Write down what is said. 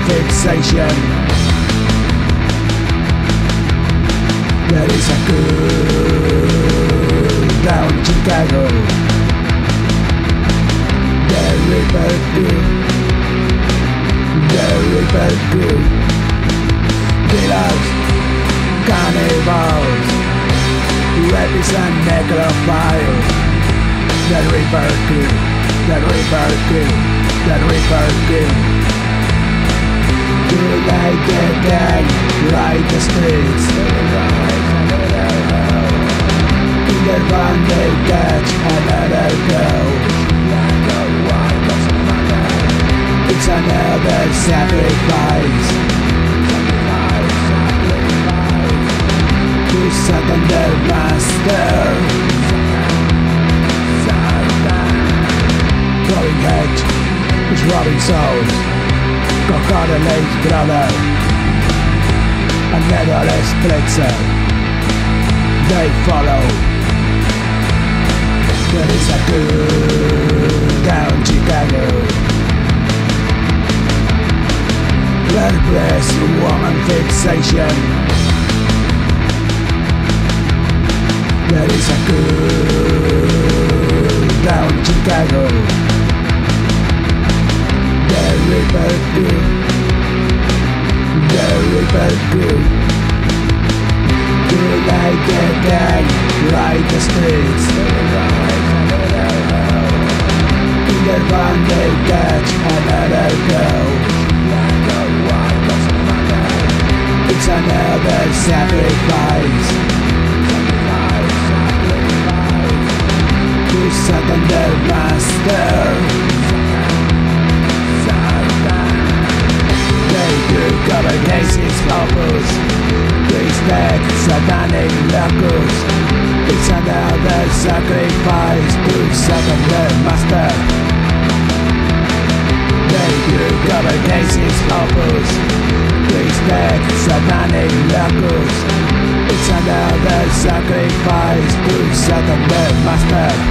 fixation. There is a good down in Chicago. The Reaper good. Killers, cannibals, rapists and necrophiles. The Reaper good. The Reaper good. The Reaper good. Do like the gang, ride the streets. In their van they catch another girl. It's another sacrifice to Satan their master. Throwing hate is robbing souls. Coconut brother and netherless pretzel. They follow. There is a good down Chicago. Workplace woman fixation. There is a good down Chicago. The Reaper good. The Reaper good. Do like the gang, ride the streets. In their van they catch another girl. It's another sacrifice to Satan their master. They do cover cases opus, respect satanic locus. It's another sacrifice to Satan their master. They do cover cases opus, respect satanic locus. It's another sacrifice to Satan their master.